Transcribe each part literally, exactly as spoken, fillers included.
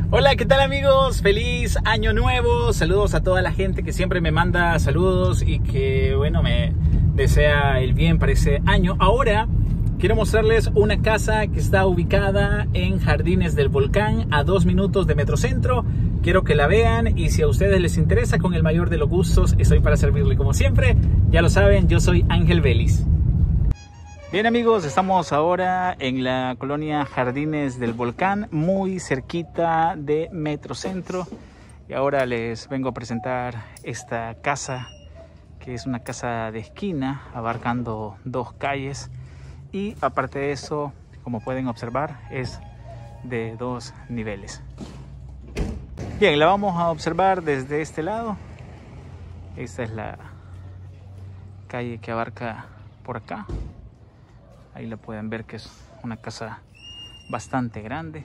Hola, ¿qué tal amigos? Feliz año nuevo. Saludos a toda la gente que siempre me manda saludos y que, bueno, me desea el bien para ese año. Ahora quiero mostrarles una casa que está ubicada en Jardines del Volcán, a dos minutos de Metrocentro. Quiero que la vean y si a ustedes les interesa, con el mayor de los gustos, estoy para servirle como siempre. Ya lo saben, yo soy Ángel Vélez. Bien amigos, estamos ahora en la colonia Jardines del Volcán, muy cerquita de Metrocentro. Y ahora les vengo a presentar esta casa, que es una casa de esquina, abarcando dos calles. Y aparte de eso, como pueden observar, es de dos niveles. Bien, la vamos a observar desde este lado. Esta es la calle que abarca por acá. Ahí la pueden ver que es una casa bastante grande.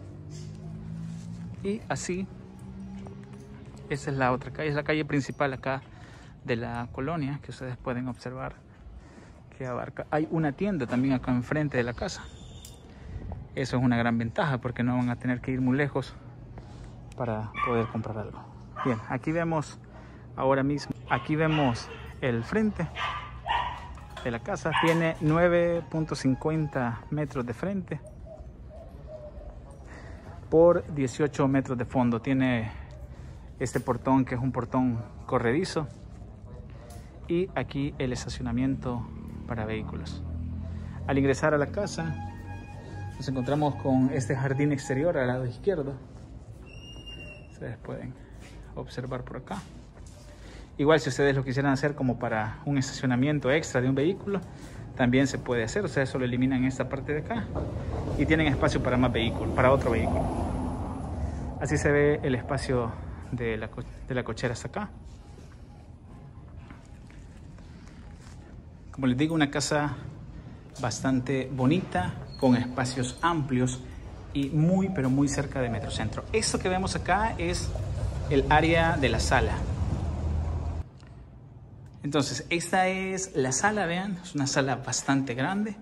Y así, esa es la otra calle, es la calle principal acá de la colonia, que ustedes pueden observar que abarca. Hay una tienda también acá enfrente de la casa. Eso es una gran ventaja porque no van a tener que ir muy lejos para poder comprar algo. Bien, aquí vemos ahora mismo, aquí vemos el frente de la casa. Tiene nueve punto cincuenta metros de frente por dieciocho metros de fondo. Tiene este portón que es un portón corredizo y aquí el estacionamiento para vehículos. Al ingresar a la casa nos encontramos con este jardín exterior al lado izquierdo. Ustedes pueden observar por acá. Igual si ustedes lo quisieran hacer como para un estacionamiento extra de un vehículo, también se puede hacer. Ustedes solo eliminan esta parte de acá y tienen espacio para más vehículos, para otro vehículo. Así se ve el espacio de la, de la cochera hasta acá. Como les digo, una casa bastante bonita, con espacios amplios y muy pero muy cerca de Metrocentro. Esto que vemos acá es el área de la sala. Entonces, esta es la sala, vean, es una sala bastante grande.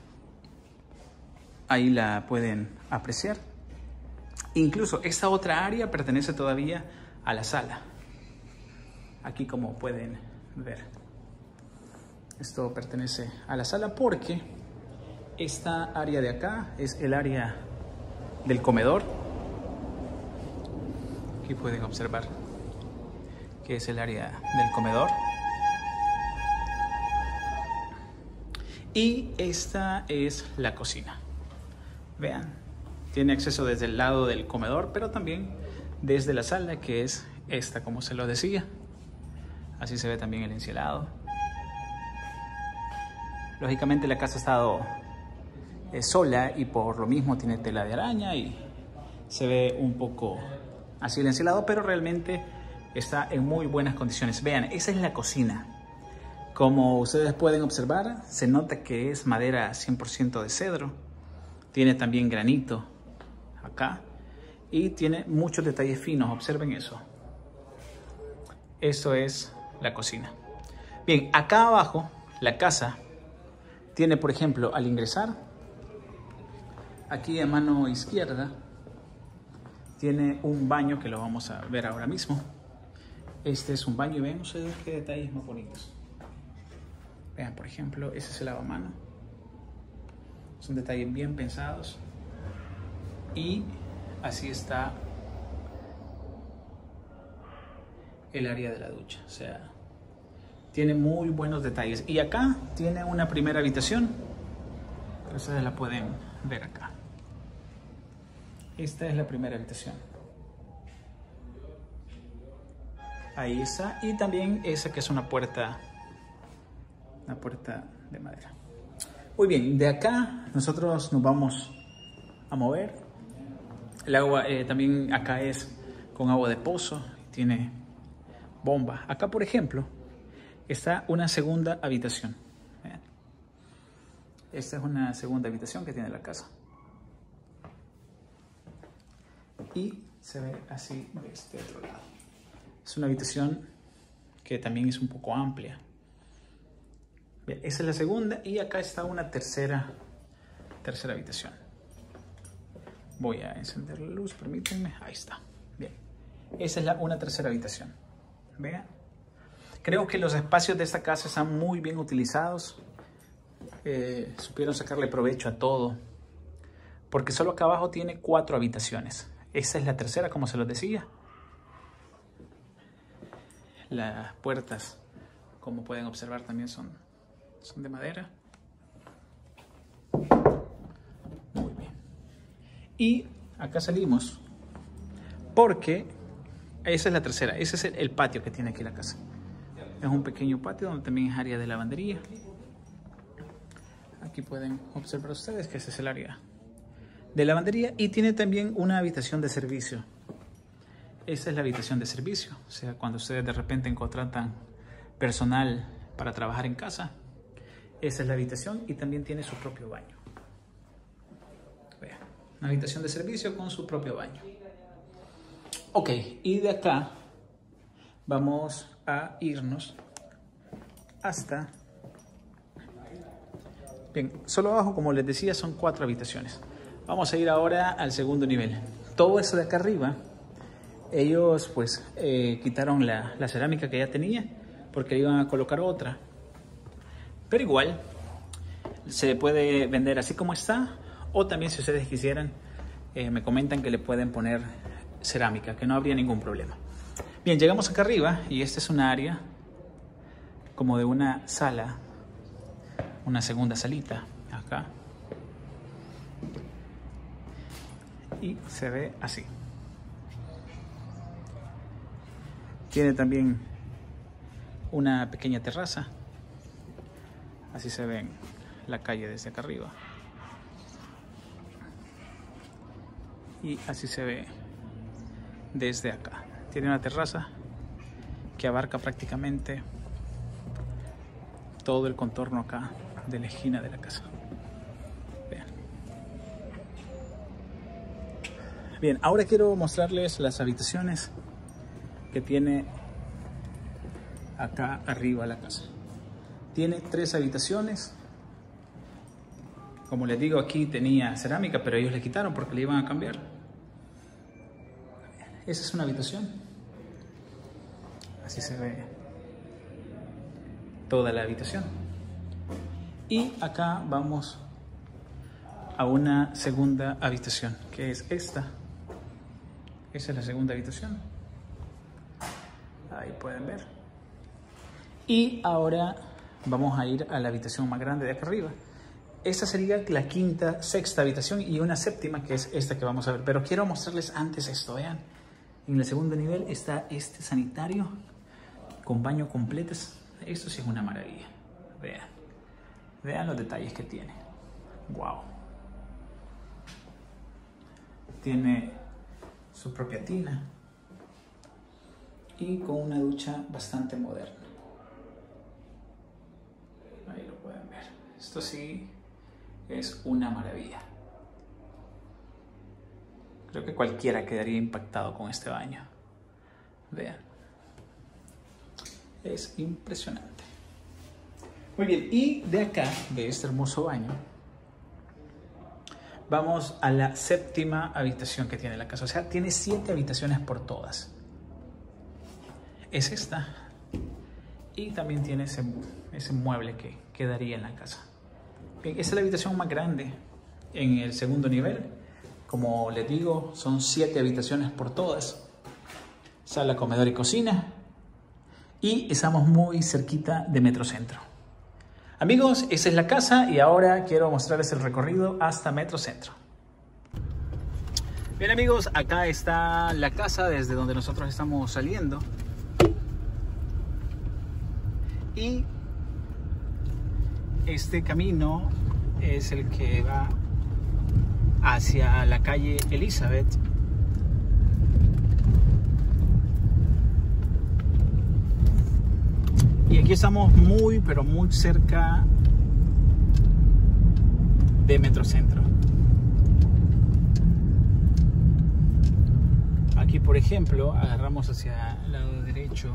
Ahí la pueden apreciar. Incluso esta otra área pertenece todavía a la sala. Aquí como pueden ver. Esto pertenece a la sala porque esta área de acá es el área del comedor. Aquí pueden observar que es el área del comedor. Y esta es la cocina. Vean, tiene acceso desde el lado del comedor, pero también desde la sala, que es esta, como se lo decía. Así se ve también el encielado. Lógicamente la casa ha estado eh, sola y por lo mismo tiene tela de araña y se ve un poco así el encielado, pero realmente está en muy buenas condiciones. Vean, esa es la cocina. Como ustedes pueden observar, se nota que es madera cien por ciento de cedro. Tiene también granito acá y tiene muchos detalles finos. Observen eso. Eso es la cocina. Bien, acá abajo la casa tiene, por ejemplo, al ingresar, aquí a mano izquierda, tiene un baño que lo vamos a ver ahora mismo. Este es un baño y ven ustedes qué detalles más bonitos. Vean, por ejemplo, ese es el lavamanos. Son detalles bien pensados. Y así está el área de la ducha. O sea, tiene muy buenos detalles. Y acá tiene una primera habitación. Ustedes la pueden ver acá. Esta es la primera habitación. Ahí está. Y también esa que es una puerta. Una puerta de madera. Muy bien, de acá nosotros nos vamos a mover. El agua eh, también acá es con agua de pozo, tiene bomba. Acá, por ejemplo, está una segunda habitación. Vean. Esta es una segunda habitación que tiene la casa. Y se ve así de este otro lado. Es una habitación que también es un poco amplia. Bien, esa es la segunda y acá está una tercera, tercera habitación. Voy a encender la luz, permítanme. Ahí está. Bien. Esa es la, una tercera habitación. Vean. Creo que los espacios de esta casa están muy bien utilizados. Eh, supieron sacarle provecho a todo. Porque solo acá abajo tiene cuatro habitaciones. Esa es la tercera, como se los decía. Las puertas, como pueden observar, también son, son de madera. Muy bien. Y acá salimos porque esa es la tercera. Ese es el, el patio que tiene aquí la casa. Es un pequeño patio donde también es área de lavandería. Aquí pueden observar ustedes que ese es el área de lavandería y tiene también una habitación de servicio. Esa es la habitación de servicio. O sea, cuando ustedes de repente contratan personal para trabajar en casa, esa es la habitación y también tiene su propio baño. Vean, una habitación de servicio con su propio baño. Ok, y de acá vamos a irnos hasta... Bien, solo abajo, como les decía, son cuatro habitaciones. Vamos a ir ahora al segundo nivel. Todo eso de acá arriba, ellos pues eh, quitaron la, la cerámica que ya tenía porque iban a colocar otra. Pero igual, se puede vender así como está, o también si ustedes quisieran, eh, me comentan que le pueden poner cerámica, que no habría ningún problema. Bien, llegamos acá arriba y esta es una área como de una sala, una segunda salita acá. Y se ve así. Tiene también una pequeña terraza. Así se ve la calle desde acá arriba. Y así se ve desde acá. Tiene una terraza que abarca prácticamente todo el contorno acá de la esquina de la casa. Vean. Bien, ahora quiero mostrarles las habitaciones que tiene acá arriba la casa. Tiene tres habitaciones. Como les digo, aquí tenía cerámica, pero ellos le quitaron porque le iban a cambiar. Esa es una habitación. Así se ve toda la habitación. Y acá vamos a una segunda habitación, que es esta. Esa es la segunda habitación. Ahí pueden ver. Y ahora vamos a ir a la habitación más grande de acá arriba. Esta sería la quinta, sexta habitación y una séptima, que es esta que vamos a ver. Pero quiero mostrarles antes esto, vean. En el segundo nivel está este sanitario con baño completo. Esto sí es una maravilla. Vean. Vean los detalles que tiene. Wow. Tiene su propia tina y con una ducha bastante moderna. Ahí lo pueden ver. Esto sí es una maravilla. Creo que cualquiera quedaría impactado con este baño. Vean. Es impresionante. Muy bien, y de acá, de este hermoso baño, vamos a la séptima habitación que tiene la casa. O sea, tiene siete habitaciones por todas. Es esta. Y también tiene ese, ese mueble que quedaría en la casa. Bien, esa es la habitación más grande en el segundo nivel. Como les digo, son siete habitaciones por todas. Sala, comedor y cocina. Y estamos muy cerquita de Metrocentro. Amigos, esa es la casa y ahora quiero mostrarles el recorrido hasta Metrocentro. Bien amigos, acá está la casa desde donde nosotros estamos saliendo. Y este camino es el que va hacia la calle Elizabeth. Y aquí estamos muy, pero muy cerca de Metrocentro. Aquí, por ejemplo, agarramos hacia el lado derecho.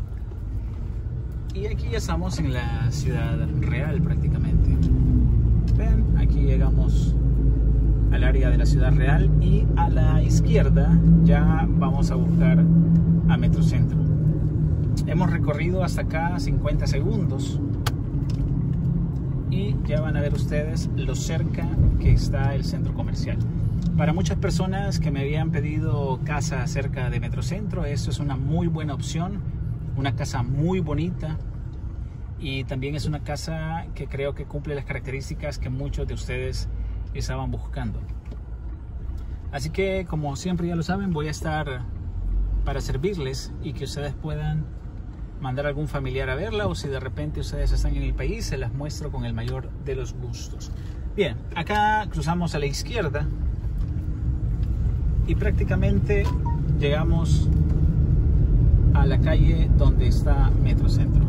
Y aquí ya estamos en la Ciudad Real prácticamente. Ven, aquí llegamos al área de la Ciudad Real, y a la izquierda ya vamos a buscar a Metrocentro. Hemos recorrido hasta acá cincuenta segundos y ya van a ver ustedes lo cerca que está el centro comercial. Para muchas personas que me habían pedido casa cerca de Metrocentro, esto es una muy buena opción, una casa muy bonita, y también es una casa que creo que cumple las características que muchos de ustedes estaban buscando. Así que, como siempre ya lo saben, voy a estar para servirles y que ustedes puedan mandar a algún familiar a verla, o si de repente ustedes están en el país, se las muestro con el mayor de los gustos. Bien, acá cruzamos a la izquierda y prácticamente llegamos a la calle donde está Metrocentro.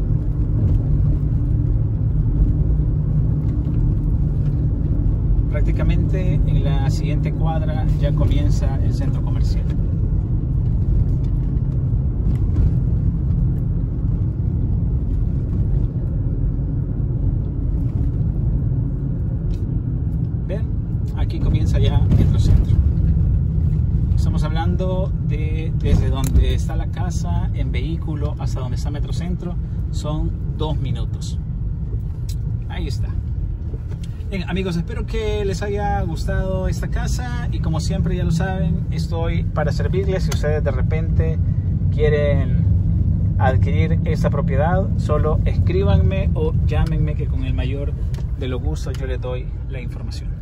Prácticamente en la siguiente cuadra ya comienza el centro comercial. Ven, aquí comienza ya Metrocentro. Estamos hablando de desde donde está la casa en vehículo hasta donde está Metrocentro, son dos minutos. Ahí está. Bien, amigos, espero que les haya gustado esta casa, y como siempre ya lo saben, estoy para servirles. Si ustedes de repente quieren adquirir esta propiedad, solo escríbanme o llámenme, que con el mayor de los gustos yo les doy la información.